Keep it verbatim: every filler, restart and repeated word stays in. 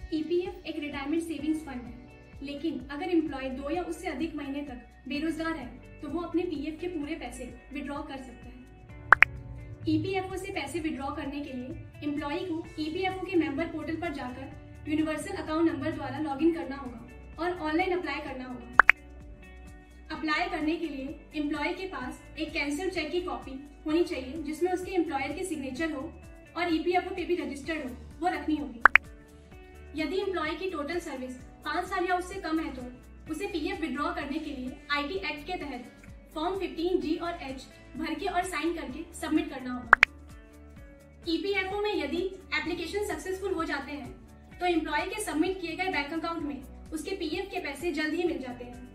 EPF एक retirement savings fund है, लेकिन अगर एम्प्लॉय दो या उससे अधिक महीने तक बेरोजगार है तो वो अपने पीएफ के पूरे पैसे विड्रॉ कर सकता है। ईपीएफओ से पैसे विड्रॉ करने के लिए एम्प्लॉय को ईपीएफओ के मेंबर पोर्टल पर जाकर यूनिवर्सल अकाउंट नंबर द्वारा लॉगिन करना होगा और ऑनलाइन अप्लाई करना होगा। अप्लाई करने के लिए एम्प्लॉय के पास एक कैंसिल चेक की कॉपी होनी चाहिए जिसमें उसके एम्प्लॉयर के सिग्नेचर हो और ईपीएफओ पे भी रजिस्टर्ड हो, वो रखनी होगी। यदि एम्प्लॉय की टोटल सर्विस पाँच साल या उससे कम है तो उसे पीएफ विड्रॉ करने के लिए आईटी एक्ट के तहत फॉर्म पंद्रह जी और एच भर के और साइन करके सबमिट करना होगा। ईपीएफओ में यदि एप्लीकेशन सक्सेसफुल हो जाते हैं तो एम्प्लॉय के सबमिट किए गए बैंक अकाउंट में उसके पीएफ के पैसे जल्द ही मिल जाते हैं।